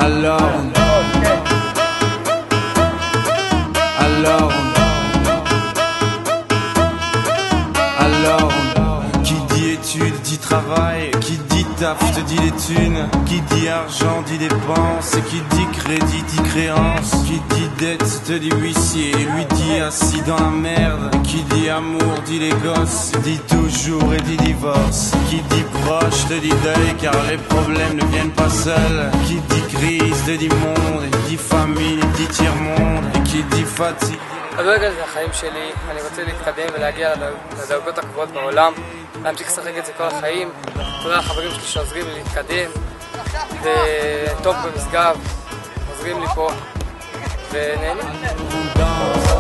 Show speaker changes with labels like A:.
A: Alors qui dit études dit travail, qui dit taf te dit les thunes, qui dit argent dit dépenses, qui dit crédit dit créance, qui dit dette te dit huissier, lui dit assis dans la merde, qui dit amour dit les gosses, dit toujours et dit divorce, qui dit proche te dit deuil car les problèmes ne viennent pas seuls, qui dit crise te dit monde, dit famille dit tiers-monde, et qui dit fatigue.
B: הכדורגל זה החיים שלי, אני רוצה להתקדם ולהגיע לדרגות הקבועות בעולם, להמשיך לשחק את זה כל החיים. תודה לחברים שלי שעוזרים לי להתקדם, וטוב במשגב, עוזרים לי פה, ונהנים.